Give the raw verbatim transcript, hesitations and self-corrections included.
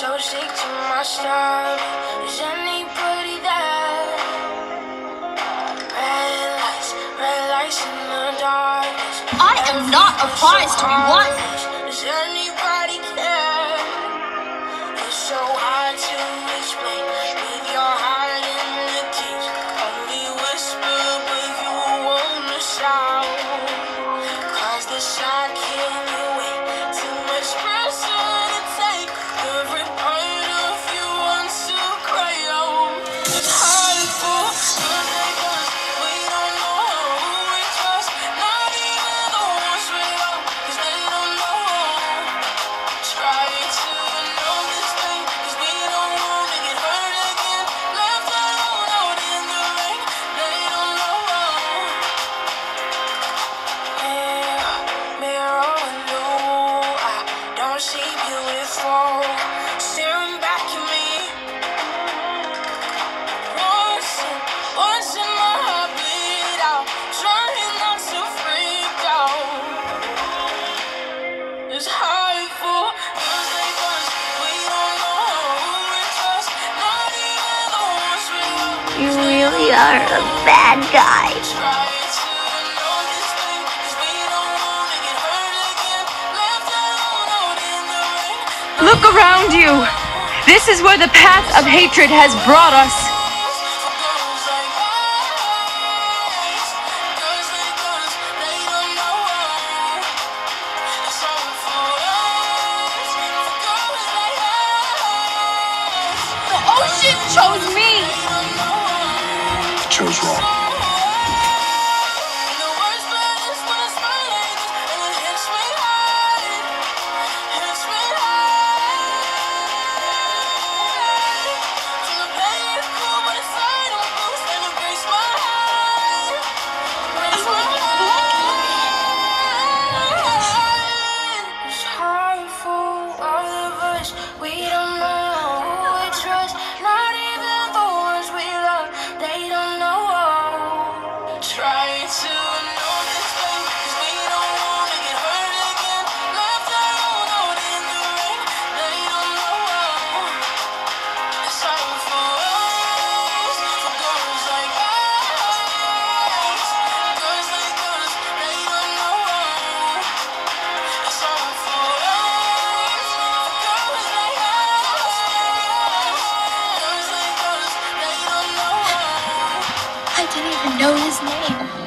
so sick to my stomach. Is anybody there? Red lights, red lights in the darkness. I am not a prize to be won. Does anybody care? It's so hard to explain with your heart in the cage. Only whisper, but you wanna shout. Cause the shot can't wait. Too much pressure to take. Every part of you wants to cry out. It's hard for cause they cause we don't know who we trust. Not even the ones we love. Cause they don't know. Try to know this thing. Cause we don't wanna get hurt again. Left alone out in the rain. They don't know. Mirror, mirror on the wall, I don't see beautiful. Staring back at me. Once in, once in my heart bleed out. Trying not to freak out. It's hard for cause they cause we don't know who we trust. Not even the ones we love. You really are a bad guy. Try to know this thing. Cause we don't wanna get hurt again. Left alone out in the rain. Look around you. This is where the path of hatred has brought us. The ocean chose me. Chose wrong. We don't know who we trust, not even the ones we love. They don't know. Try to know this thing, cause we don't wanna get hurt again. Left alone out in the rain. They don't know. It's hard for us, for girls like us. Girls like us, they don't know. It's hard for us, for girls like us. Girls like us, they don't know. I didn't even know his name.